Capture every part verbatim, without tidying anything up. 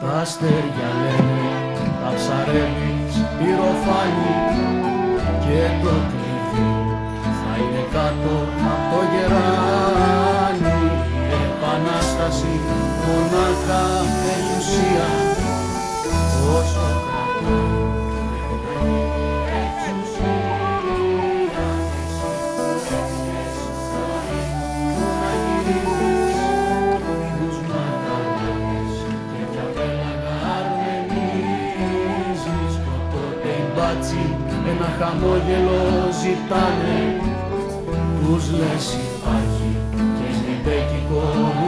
Τα αστέρια λένε, τα ψαρεύεις πυροφάνη και το κλειδί θα είναι κάτω από το γεράνι. Η επανάσταση μονάχα περιουσία όσο κρατά. Ένα χαμόγελο ζητάνε, τους λες υπάρχει και νηπέκικο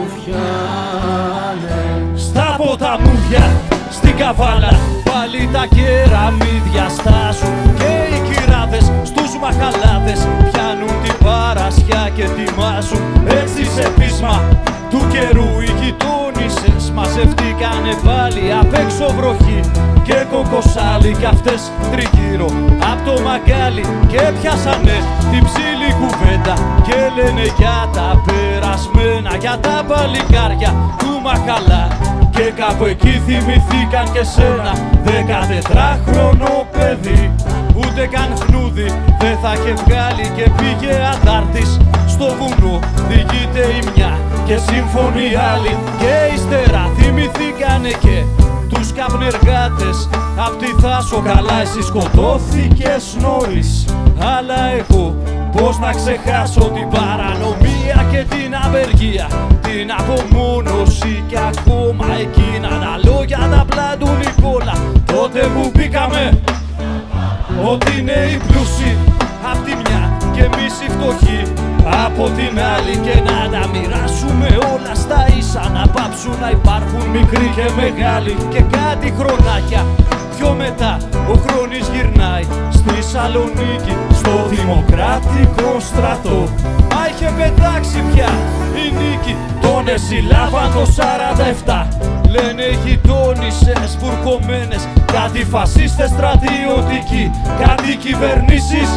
ρουφιάνε. Στα ποταμούδια, στην καβάλα, πάλι τα κεραμίδια στάζουν και οι κυράδες στους μαχαλάδες πιάνουν την παρασιά και τιμάζουν. Έτσι σε πείσμα του καιρού οι γειτόνισσες μαζευτήκανε πάλι απ' έξω βροχή και κοκοσάλι κι αυτές τριγύρω απ' το μαγκάλι και πιάσανε την ψήλη κουβέντα και λένε για τα περασμένα, για τα παλικάρια του Μαχαλά. Και κάπου εκεί θυμηθήκαν και σένα, δεκατετράχρονο παιδί, ούτε καν χνούδι δεν θα είχε βγάλει και πήγε αντάρτης στο βουνό. Διηγείται η μια και σύμφωνοι οι άλλοι και ύστερα θυμηθήκανε και τους καπνεργάτες απ' τη Θάσο. Καλά εσύ σκοτώθηκες νωρίς, αλλά εγώ πώς να ξεχάσω την παρανομία και την απεργία, την απομόνωση και ακόμα εκείνα τα λόγια τα απλά του Νικόλα. Τότε που μπήκαμε ότι είναι οι πλούσιοι απ' τη μια και εμείς οι φτωχοί από την άλλη και να τα μοιράσουμε όλα στα ίσα, να πάψουν να υπάρχουν μικροί και μεγάλοι και κάτι χρονάκια πιο μετά ο χρόνης γυρνάει στη Σαλονίκη στο Δημοκρατικό στρατό. Μα είχε πετάξει πια η νίκη, τον εσυλάβαν το σαράντα επτά. Λένε οι γειτόνισσες βουρκωμένες, κάτι φασίστες στρατιωτικοί, κάτι κυβερνήσεις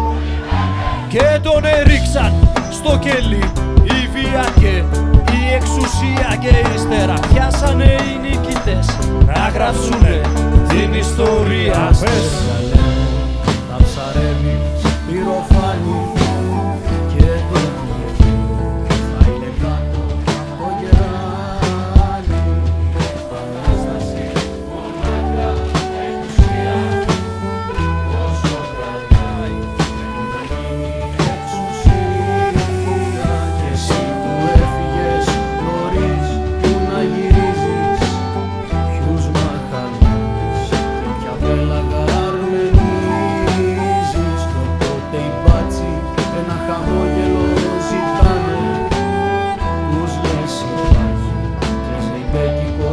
και τον έριξαν στο κελί η βία και η εξουσία και ύστερα πιάσανε οι νικητές να γράψουνε την ιστορία. Πες τα ψαρεύεις πυροφάνη και το κλειδί θα είναι κάτω από το γεράνι. Επανάσταση μονάχα εξουσία όσο κρατάει να γίνει εξουσία. Και εσύ που έφυγες νωρίς, που να γυρίζεις, ποιους μαχαλάδες και ποια πέλαγα αρμενίζεις. Το τότε οι μπάτσοι ένα χαμόγελο ζητάνε, τους λες υπάρχει και νηπέκικο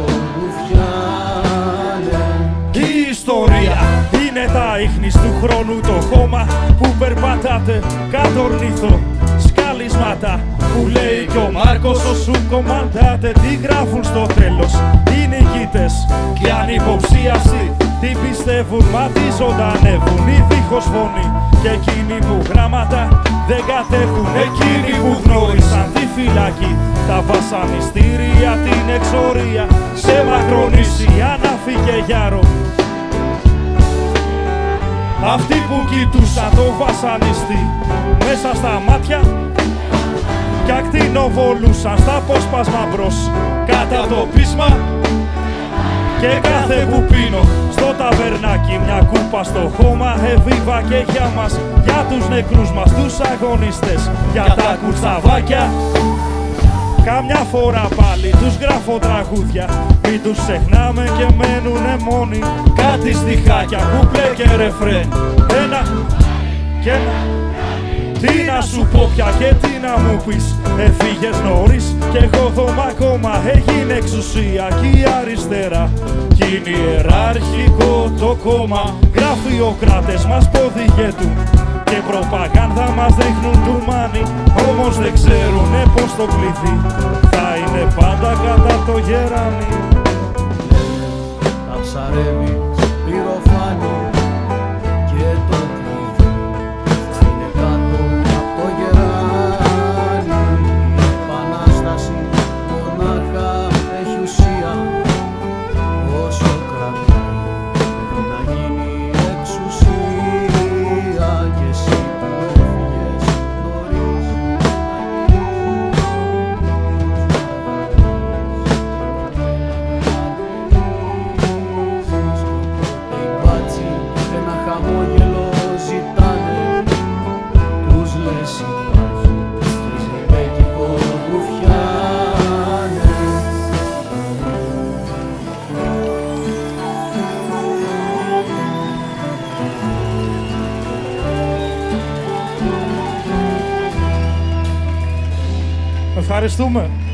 ρουφιάνε. Η ιστορία είναι τα ίχνης του χρόνου, το χώμα που περπατάτε κάτω ορνήθο σκάλισματα που λέει κι ο Μάρκος όσου κομμαντάτε. Τι γράφουν στο τέλος οι νικητές κι ανυποψίαστοι τι πιστεύουν, μα τι ζωντανεύουν οι δίχως φωνή. Και εκείνοι που γράμματα δεν κατέχουν, εκείνοι που γνώρισαν τη φυλακή, τα βασανιστήρια, την εξορία σε Μακρονήσια, Νάφη και Γιάρο. Αυτοί που κοιτούσαν το βασανιστή μέσα στα μάτια κι ακτινοβολούσαν στα απόσπασμα μπρος κάτω από το πείσμα. Και κάθε που πίνω στο ταβερνάκι μια κούπα στο χώμα, εβίβα και για μας, για τους νεκρούς μας, τους αγωνιστές, για τα κουτσαβάκια. Καμιά φορά πάλι τους γράφω τραγούδια, μην τους ξεχνάμε και μένουνε μόνοι. Κάτι στιχάκια, κουπλέ και ρεφρέν, ένα και ένα. Τι να σου πω πια και τι να μου πεις, έφυγες νωρίς κι εγώ δώμα ακόμα. Έγινε εξουσία κι η αριστερά κι είναι ιεραρχικό το κόμμα. Γραφειοκράτες μας ποδηγετούν και προπαγάνδα μας δείχνουν ντουμάνι, όμως δεν ξέρουνε πως το κλειδί θα είναι πάντα κατά το γεράνι. Τα ψαρεύεις πυροφάνη και το κλειδί θα είναι κάτω από το γεράνι. Η επανάσταση μονάχα έχει ουσία Ευχαριστούμε.